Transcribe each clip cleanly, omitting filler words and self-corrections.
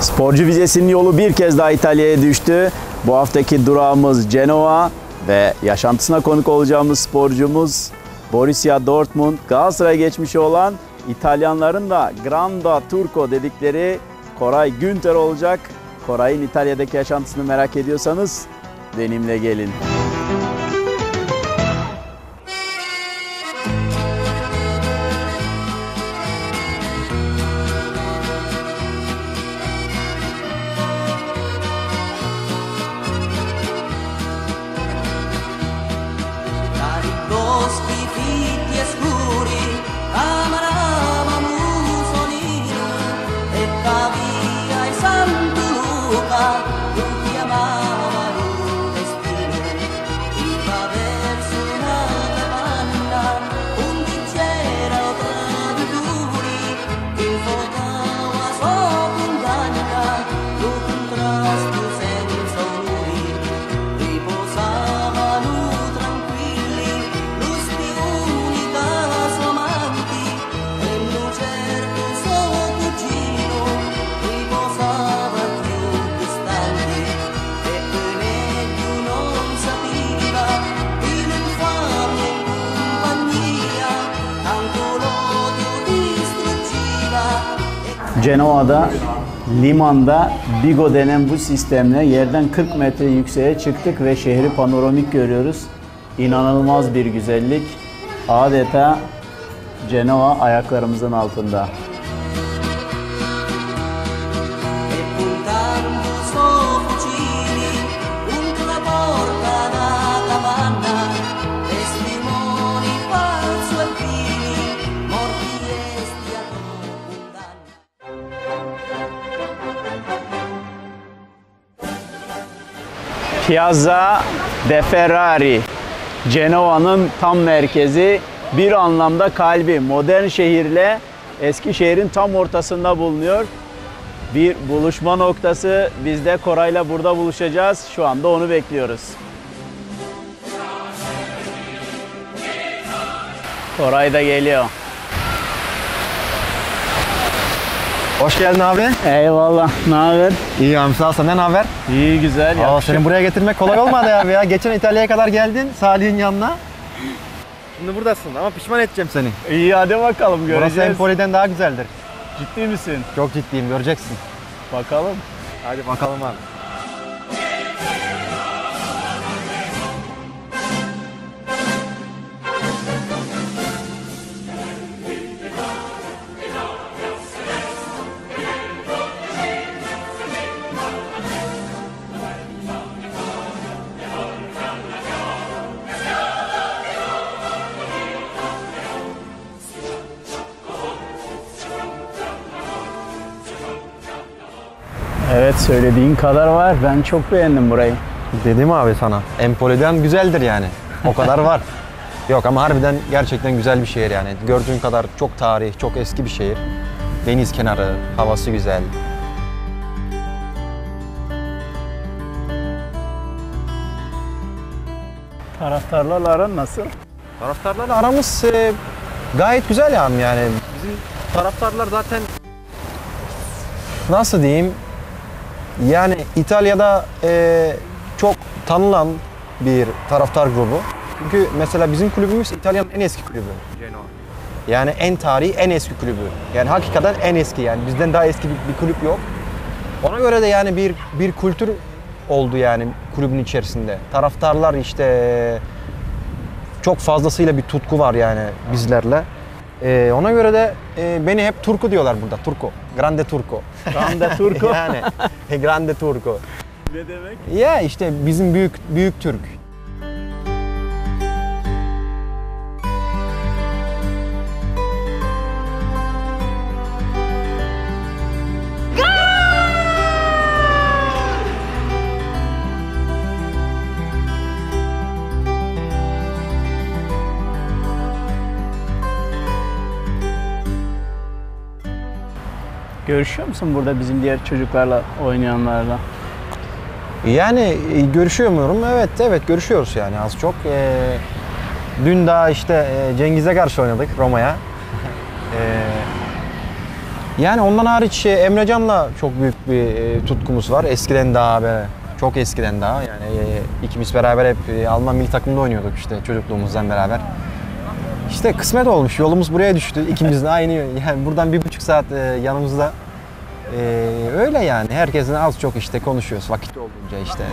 Sporcu vizesinin yolu bir kez daha İtalya'ya düştü. Bu haftaki durağımız Cenova ve yaşantısına konuk olacağımız sporcumuz Borussia Dortmund. Galatasaray'a geçmişi olan İtalyanların da Grande Turco dedikleri Koray Günter olacak. Koray'ın İtalya'daki yaşantısını merak ediyorsanız benimle gelin. Cenova'da, limanda Bigo denen bu sistemle yerden 40 metre yükseğe çıktık ve şehri panoramik görüyoruz. İnanılmaz bir güzellik. Adeta Cenova ayaklarımızın altında. Piazza de Ferrari, Cenova'nın tam merkezi, bir anlamda kalbi. Modern şehirle eski şehrin tam ortasında bulunuyor. Bir buluşma noktası. Biz de Koray'la burada buluşacağız. Şu anda onu bekliyoruz. Koray da geliyor. Hoş geldin abi. Eyvallah. Ne haber? İyi abi, sağ ol. Senden ne haber? İyi, güzel. Seni buraya getirmek kolay olmadı abi ya. Geçen İtalya'ya kadar geldin Salih'in yanına. Şimdi buradasın ama pişman edeceğim seni. İyi, hadi bakalım, göreceğiz. Burası Empoli'den daha güzeldir. Ciddi misin? Çok ciddiyim, göreceksin. Bakalım. Hadi bakalım abi. Evet, söylediğin kadar var. Ben çok beğendim burayı. Dedim abi sana. Empoli'den güzeldir yani. O kadar var. Yok ama harbiden gerçekten güzel bir şehir yani. Gördüğün kadar çok tarih, çok eski bir şehir. Deniz kenarı, havası güzel. Taraftarlarla aran nasıl? Taraftarlarla aramız gayet güzel yani. Bizim taraftarlar zaten nasıl diyeyim? Yani İtalya'da çok tanınan bir taraftar grubu. Çünkü mesela bizim kulübümüz İtalya'nın en eski kulübü. Yani en tarihi, en eski kulübü. Yani hakikaten en eski yani. Bizden daha eski bir kulüp yok. Ona göre de yani bir kültür oldu yani kulübün içerisinde. Taraftarlar işte çok fazlasıyla bir tutku var yani bizlerle. Ona göre de beni hep Turco diyorlar burada. Turco. Grande Turco. Grande Turco. Yani Grande Turco. Ne demek? Ya işte bizim büyük Türk. Görüşüyor musun burada bizim diğer çocuklarla oynayanlarla? Yani görüşüyorum. Evet görüşüyoruz yani az çok. Dün daha işte Cengiz'e karşı oynadık Roma'ya. Yani ondan hariç Emrecan'la çok büyük bir tutkumuz var. Eskiden daha be, çok eskiden daha. Yani ikimiz beraber hep Alman milli takımda oynuyorduk işte çocukluğumuzdan beraber. İşte kısmet olmuş, yolumuz buraya düştü. İkimiz de aynı, yani buradan 1,5 saat yanımızda. Öyle yani, herkesin az çok işte konuşuyoruz vakit olduğunca işte.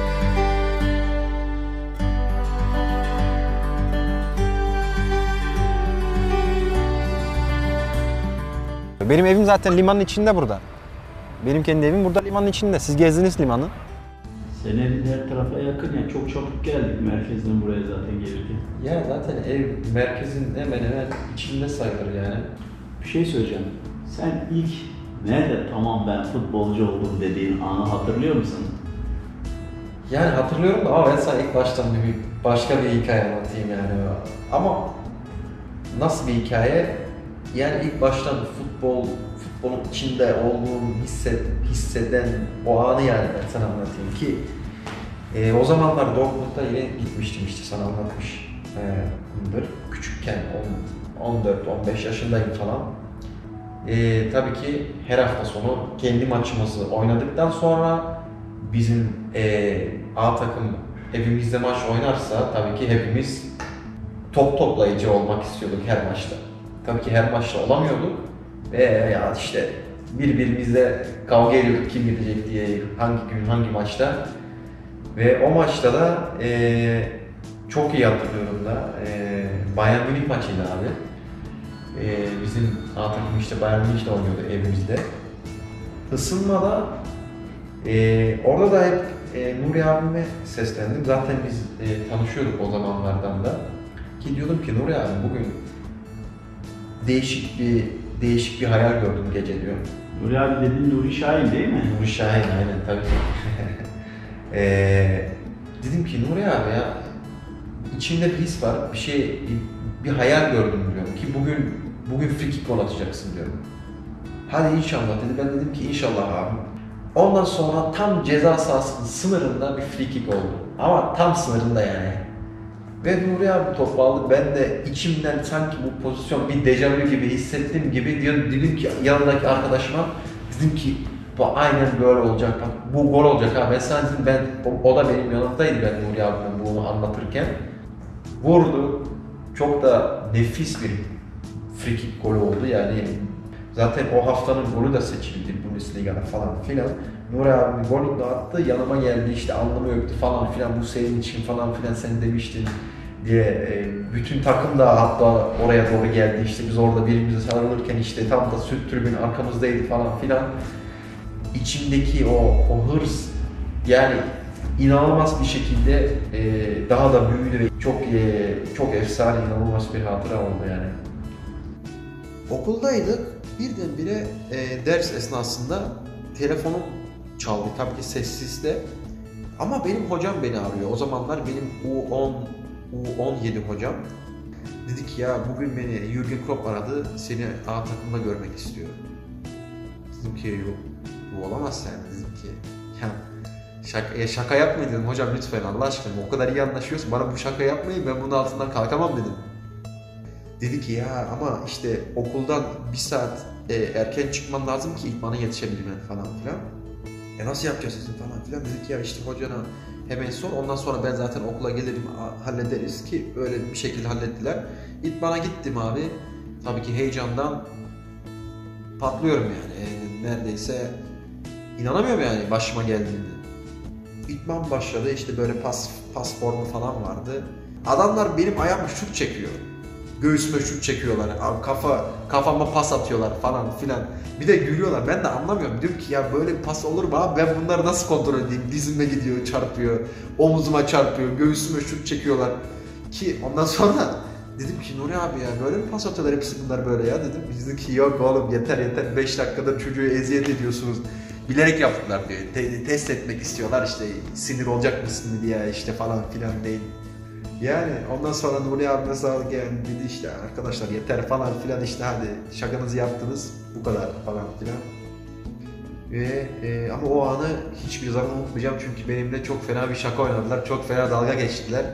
Benim evim zaten limanın içinde burada. Benim kendi evim burada limanın içinde. Siz gezdiniz limanı. Senin evin her tarafa yakın ya. Çok çabuk geldik merkezden buraya zaten gelirken. Ya zaten ev merkezin hemen hemen içinde sayılır yani. Bir şey söyleyeceğim. Sen ilk nerede tamam ben futbolcu oldum dediğin anı hatırlıyor musun? Yani hatırlıyorum da ama ben sana ilk baştan başka bir hikaye anlatayım yani. Ama nasıl bir hikaye? Yani ilk baştan futbolun içinde olduğumu hisseden o anı yani ben sana anlatayım ki o zamanlar Dortmund'a yine gitmiştim işte sana anlatmışımdır. Küçükken 14-15 yaşındayım falan. Tabii ki her hafta sonu kendi maçımızı oynadıktan sonra bizim A takım evimizde maç oynarsa tabii ki hepimiz top toplayıcı olmak istiyorduk her maçta. Tabii ki her maçta olamıyorduk ve ya işte birbirimizle kavga ediyorduk kim gidecek diye hangi gün hangi maçta. Ve o maçta da çok iyi hatırlıyorum da Bayern Münih maçıydı abi. Bizim A takım işte Bayern Münih'le oynuyordu evimizde. Isınmada orada da hep Nuri abime seslendim. Zaten biz tanışıyorduk o zamanlardan da. Ki diyordum ki Nuri abi bugün değişik bir hayal gördüm gece diyorum. Nuri abi dediğin Nuri Şahin değil mi? Nuri Şahin aynen tabii ki. Dedim ki Nuri abi ya içimde bir his var, bir hayal gördüm diyorum ki bugün free kick gol atacaksın diyorum. Hadi inşallah dedi. Ben dedim ki inşallah abi. Ondan sonra tam ceza sahasının sınırında bir free kick oldu. Ama tam sınırında yani. Ve Nuri abi topu aldı. Ben de içimden sanki bu pozisyon bir dejavu gibi hissettiğim gibi dedim ki yanındaki arkadaşıma dedim ki bu aynen böyle olacak. Bu gol olacak ha. O da benim yanımdaydı ben Nuri abime bunu anlatırken. Vurdu. Çok da nefis bir free kick golü oldu yani. Zaten o haftanın golü de seçildi Bundesliga'da falan filan. Nuri abi golü de attı, yanıma geldi işte alnımı öptü falan filan bu senin için falan filan sen demiştin diye. Bütün takım da hatta oraya doğru geldi işte biz orada birbirimize sarılırken işte tam da süt tribün arkamızdaydı falan filan. İçimdeki o hırs yani inanılmaz bir şekilde daha da büyüdü ve çok efsane inanılmaz bir hatıra oldu yani. Okuldaydık. Birdenbire ders esnasında telefonum çaldı. Tabii ki sessizde. Ama benim hocam beni arıyor. O zamanlar benim U17 hocam. Dedi ki ya bugün beni Jürgen Klopp aradı. Seni A takımda görmek istiyor. Dedim ki yok bu olamaz yani. Dedim ki ya şaka yapmayın dedim hocam lütfen Allah aşkına. O kadar iyi anlaşıyorsun. Bana bu şaka yapmayın. Ben bunun altından kalkamam dedim. Dedi ki ya ama işte okuldan bir saat erken çıkman lazım ki idmana yetişebilmen falan filan. Nasıl yapacağız falan filan. Dedik ya işte hocana hemen sor. Ondan sonra ben zaten okula gelirim hallederiz ki öyle bir şekilde hallettiler. İdmana gittim abi. Tabii ki heyecandan patlıyorum yani. Neredeyse inanamıyorum yani başıma geldiğinde. İdman başladı işte böyle pas formu falan vardı. Adamlar benim ayağıma şut çekiyor. Göğsüme şut çekiyorlar, kafama pas atıyorlar falan filan. Bir de gülüyorlar, ben de anlamıyorum. Diyorum ki ya böyle bir pas olur mu abi, ben bunları nasıl kontrol edeyim? Dizime gidiyor, çarpıyor, omuzuma çarpıyor, göğsüme şut çekiyorlar. Ki ondan sonra dedim ki Nuri abi ya böyle mi pas atıyorlar hepsi bunlar böyle ya dedim. Dedi ki yok oğlum yeter 5 dakikada çocuğu eziyet ediyorsunuz. Bilerek yaptılar diyor, test etmek istiyorlar işte sinir olacak mısın diye işte falan filan değil. Yani ondan sonra Nuri abime sağlık yani dedi işte arkadaşlar yeter falan filan işte hadi şakanızı yaptınız bu kadar falan filan. Ve ama o anı hiçbir zaman unutmayacağım çünkü benimle çok fena bir şaka oynadılar, çok fena dalga geçtiler.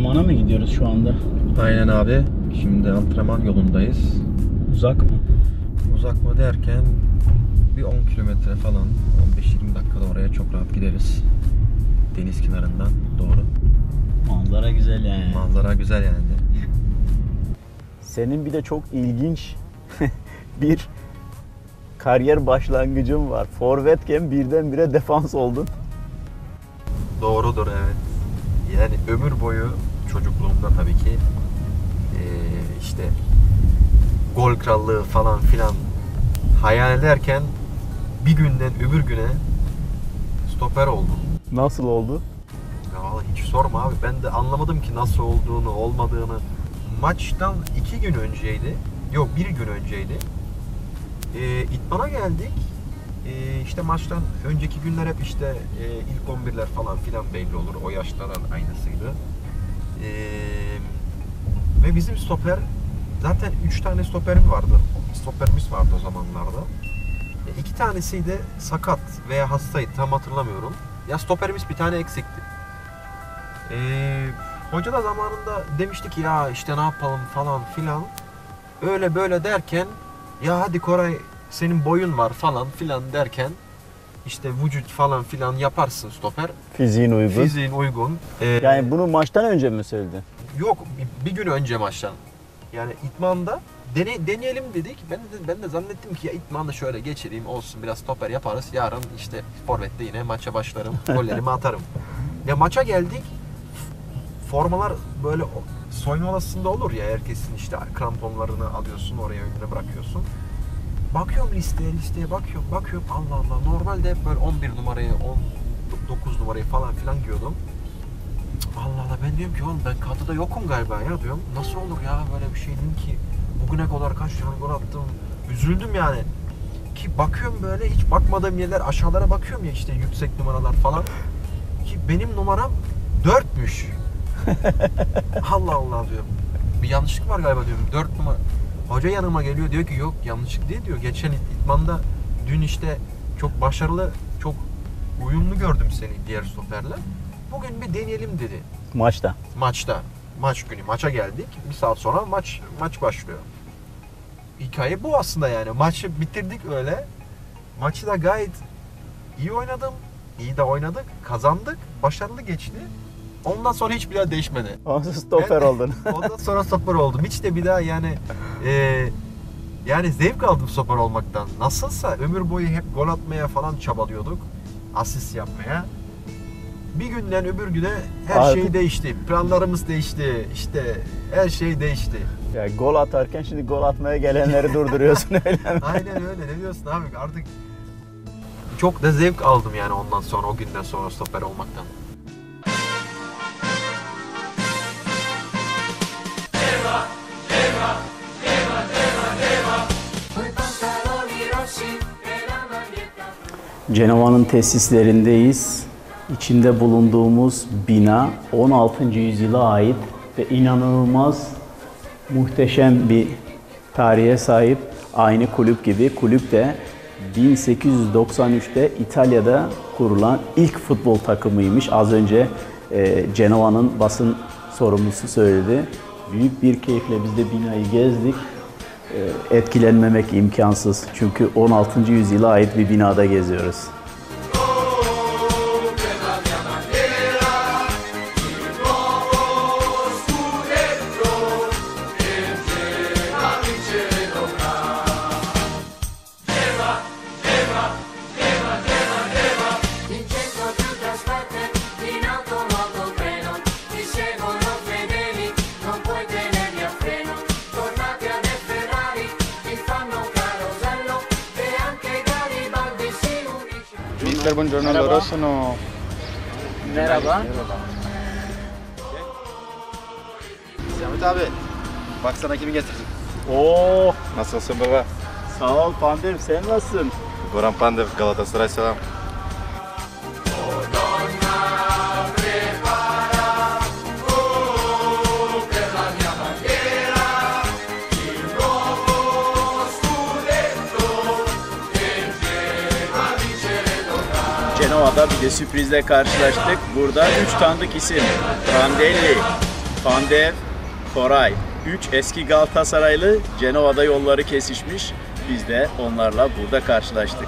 Antrenmana mı gidiyoruz şu anda? Aynen abi. Şimdi antrenman yolundayız. Uzak mı? Uzak mı derken bir 10 kilometre falan, 15-20 dakikada oraya çok rahat gideriz. Deniz kenarından doğru. Manzara güzel yani. Manzara güzel yani. Senin bir de çok ilginç bir kariyer başlangıcın var. Forvetken birdenbire defans oldun. Doğrudur, evet. Yani ömür boyu çocukluğumda tabii ki işte gol krallığı falan filan hayal ederken bir günden öbür güne stoper oldum. Nasıl oldu? Ya vallahi hiç sorma abi. Ben de anlamadım ki nasıl olduğunu, olmadığını. Maçtan 2 gün önceydi. Yok, 1 gün önceydi. İdmana geldik. İşte maçtan önceki günler hep işte ilk 11'ler falan filan belli olur. O yaşların aynısıydı. Ve bizim stoper, zaten 3 tane stoperimiz vardı o zamanlarda. 2 tanesi de sakat veya hastaydı, tam hatırlamıyorum. Ya stoperimiz bir tane eksikti. Hoca da zamanında demişti ki ya işte ne yapalım falan filan. Öyle böyle derken ya hadi Koray senin boyun var falan filan derken işte vücut falan filan yaparsın stoper. Fiziğin uygun. Fiziğin uygun. Yani bunu maçtan önce mi söyledin? Yok, bir gün önce maçtan. Yani idmanda deneyelim dedik. Ben de zannettim ki ya idmanda şöyle geçireyim olsun, biraz stoper yaparız. Yarın işte forvette yine maça başlarım. Gollerimi atarım. Ya maça geldik. Formalar böyle soyunma odasında olur ya, herkesin işte kramponlarını alıyorsun, oraya önüne bırakıyorsun. Bakıyorum listeye bakıyorum. Allah Allah, normalde hep böyle 11 numarayı, 19 numarayı falan filan giyiyordum. Allah Allah, ben diyorum ki oğlum ben kadroda yokum galiba ya diyorum. Nasıl olur ya böyle bir şey, dedim ki bugüne kadar kaç tane gol attım. Üzüldüm yani. Ki bakıyorum böyle hiç bakmadığım yerler, aşağılara bakıyorum ya işte yüksek numaralar falan. Ki benim numaram 4'müş. Allah Allah diyorum. Bir yanlışlık var galiba diyorum. 4 numara. Hoca yanıma geliyor, diyor ki yok yanlışlık değil diyor. Geçen idmanda dün işte çok başarılı, çok uyumlu gördüm seni diğer stoperle. Bugün bir deneyelim dedi. Maçta. Maç günü. Maça geldik. Bir saat sonra maç başlıyor. Hikaye bu aslında yani. Maçı bitirdik öyle. Maçı da gayet iyi oynadım. İyi de oynadık. Kazandık. Başarılı geçti. Ondan sonra hiçbir daha değişmedi. Ondan stoper oldun. Ondan sonra stoper oldum. Hiç de bir daha yani zevk aldım stoper olmaktan. Nasılsa ömür boyu hep gol atmaya falan çabalıyorduk. Asist yapmaya. Bir günden öbür güne her şey değişti. Planlarımız değişti. İşte her şey değişti. Ya gol atarken şimdi gol atmaya gelenleri durduruyorsun öyle mi? Aynen öyle. Ne diyorsun abi? Artık çok da zevk aldım yani ondan sonra, o günden sonra stoper olmaktan. Cenova'nın tesislerindeyiz. İçinde bulunduğumuz bina 16. yüzyıla ait ve inanılmaz muhteşem bir tarihe sahip. Aynı kulüp gibi. Kulüp de 1893'te İtalya'da kurulan ilk futbol takımıymış. Az önce Cenova'nın basın sorumlusu söyledi. Büyük bir keyifle biz de binayı gezdik. Etkilenmemek imkansız. Çünkü 16. yüzyıla ait bir binada geziyoruz. Buongiorno, Merhaba. loro sono... Merhaba. Zahmet abi, baksana kimi getirdim. Oo, Nasılsın baba? sağ ol Pandem, sen nasılsın? Goran Pandev, Galatasaray selam. Cenova'da bir de sürprizle karşılaştık. Burada 3 tanıdık isim. Prandelli, Pandev, Koray. 3 eski Galatasaraylı Cenova'da yolları kesişmiş. Biz de onlarla burada karşılaştık.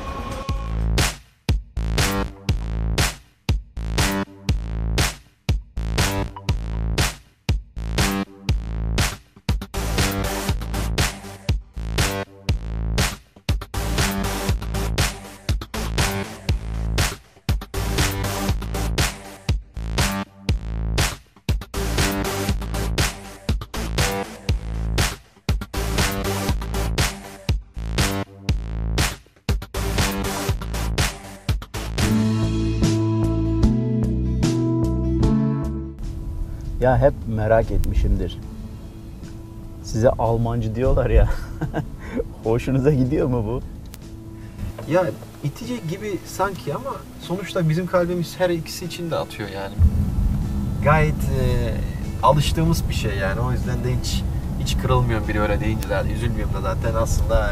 Ya hep merak etmişimdir. Size Almancı diyorlar ya. Hoşunuza gidiyor mu bu? Ya itici gibi sanki ama sonuçta bizim kalbimiz her ikisi için de atıyor yani. Gayet alıştığımız bir şey yani. O yüzden de hiç kırılmıyorum biri öyle deyince de üzülmüyorum da zaten aslında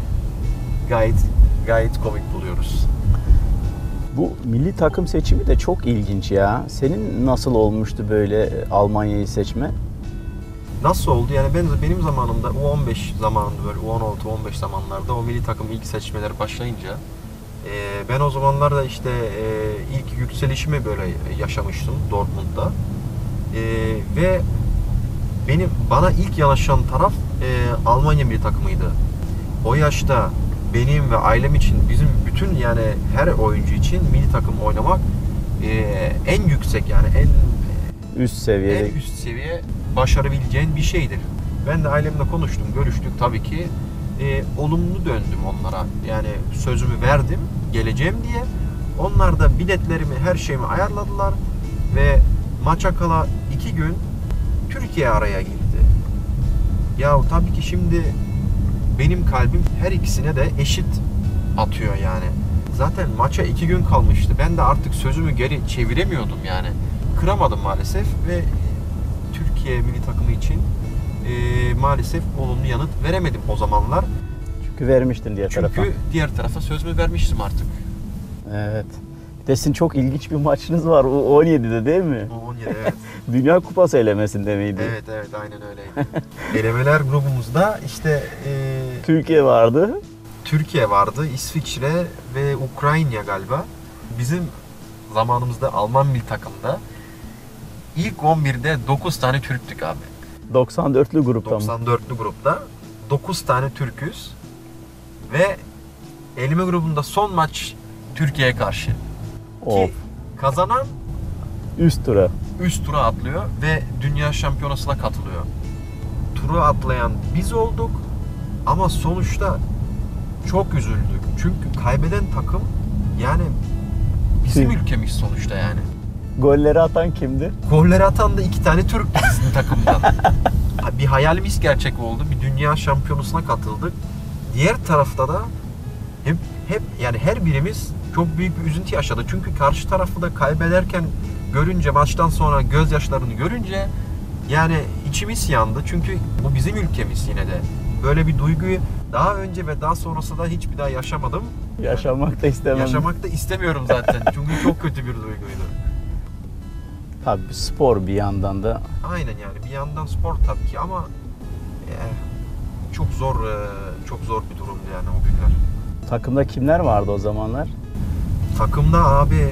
gayet komik buluyoruz. Bu milli takım seçimi de çok ilginç ya. Senin nasıl olmuştu böyle Almanya'yı seçme? Nasıl oldu? Yani benim zamanımda U15 zamanında böyle U16-U15 zamanlarda o milli takım ilk seçmeleri başlayınca ben o zamanlarda işte ilk yükselişimi böyle yaşamıştım Dortmund'da. Ve bana ilk yanaşan taraf Almanya milli takımıydı. O yaşta benim ve ailem için bizim bütün yani her oyuncu için milli takım oynamak en yüksek yani en üst seviye başarabileceğin bir şeydir. Ben de ailemle konuştum, görüştük tabii ki. Olumlu döndüm onlara. Yani sözümü verdim, geleceğim diye. Onlar da biletlerimi, her şeyimi ayarladılar ve maça kala 2 gün Türkiye araya girdi. Ya tabii ki şimdi benim kalbim her ikisine de eşit atıyor yani. Zaten maça 2 gün kalmıştı. Ben de artık sözümü geri çeviremiyordum yani. Kıramadım maalesef ve Türkiye milli takımı için maalesef olumlu yanıt veremedim o zamanlar. Çünkü vermiştin diğer tarafa. Çünkü diğer tarafa sözümü vermiştim artık. Evet. Bir de sizin çok ilginç bir maçınız var. O 17'de değil mi? O 17 evet. Dünya Kupası elemesinde miydi? Evet aynen öyleydi. Elemeler grubumuzda işte Türkiye vardı. Türkiye vardı, İsviçre ve Ukrayna galiba. Bizim zamanımızda Alman milli takımda ilk 11'de 9 tane Türktük abi. 94'lü grupta mı? 94'lü grupta 9 tane Türküz ve eleme grubunda son maç Türkiye'ye karşı. Of. Ki kazanan Üst tura. üst tura atlıyor ve dünya şampiyonasına katılıyor. Turu atlayan biz olduk ama sonuçta çok üzüldük. Çünkü kaybeden takım yani bizim ülkemiz sonuçta yani. Golleri atan kimdi? Golleri atan da 2 tane Türk bizim takımdan. Bir hayalimiz gerçek oldu. Bir dünya şampiyonasına katıldık. Diğer tarafta da hep yani her birimiz çok büyük bir üzüntü yaşadı. Çünkü karşı tarafı da kaybederken görünce, maçtan sonra gözyaşlarını görünce yani içimiz yandı. Çünkü bu bizim ülkemiz yine de. Böyle bir duyguyu daha önce ve daha sonrasında da hiçbir daha yaşamadım. Yaşamak da istemem. Yaşamak da istemiyorum zaten. Çünkü çok kötü bir duyguydu. Tabii spor bir yandan da. Aynen yani bir yandan spor tabii ki ama çok zor bir durumdu yani o günler. Takımda kimler vardı o zamanlar? Takımda abi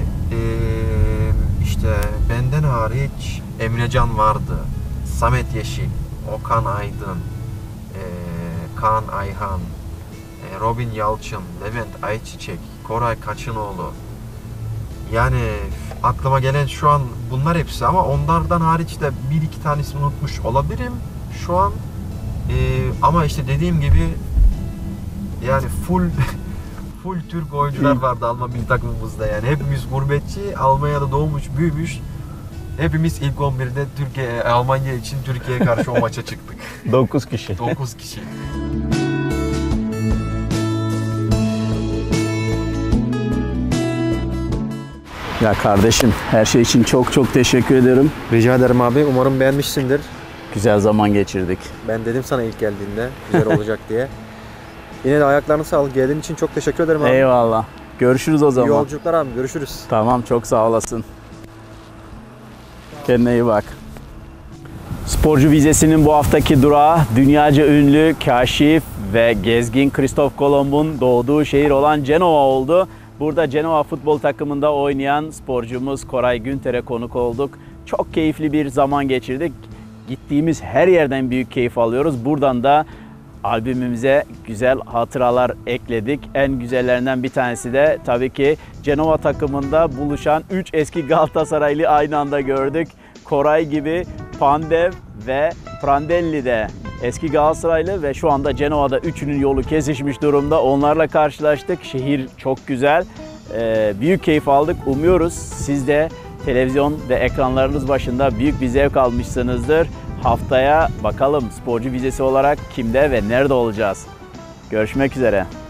işte benden hariç Emrecan vardı, Samet Yeşil, Okan Aydın, Kaan Ayhan, Robin Yalçın, Levent Ayçiçek, Koray Kaçınoğlu. Yani aklıma gelen şu an bunlar hepsi ama onlardan hariç de 1-2 tanesini unutmuş olabilirim şu an. Ama işte dediğim gibi yani full Türk oyuncular vardı Alman milli takımımızda yani. Hepimiz gurbetçi, Almanya'da doğmuş, büyümüş. Hepimiz ilk 11'de Almanya için Türkiye'ye karşı o maça çıktık. 9 kişi. 9 kişi. Ya kardeşim her şey için çok teşekkür ederim. Rica ederim abi. Umarım beğenmişsindir. Güzel zaman geçirdik. Ben dedim sana ilk geldiğinde güzel olacak diye. Yine de ayaklarını sağlık. Geldiğin için çok teşekkür ederim abi. Eyvallah. Görüşürüz o zaman. İyi yolculuklar abi. Görüşürüz. Tamam çok sağ olasın. Kendine iyi bak. Sporcu vizesinin bu haftaki durağı dünyaca ünlü kaşif ve gezgin Kristof Kolomb'un doğduğu şehir olan Cenova oldu. Burada Cenova futbol takımında oynayan sporcumuz Koray Günter'e konuk olduk. Çok keyifli bir zaman geçirdik. Gittiğimiz her yerden büyük keyif alıyoruz. Buradan da albümümüze güzel hatıralar ekledik. En güzellerinden bir tanesi de tabii ki Cenova takımında buluşan 3 eski Galatasaraylı aynı anda gördük. Koray gibi Pandev ve Prandelli de eski Galatasaraylı ve şu anda Cenova'da üçünün yolu kesişmiş durumda. Onlarla karşılaştık. Şehir çok güzel. Büyük keyif aldık. Umuyoruz siz de televizyon ve ekranlarınız başında büyük bir zevk almışsınızdır. Haftaya bakalım sporcu vizesi olarak kimde ve nerede olacağız. Görüşmek üzere.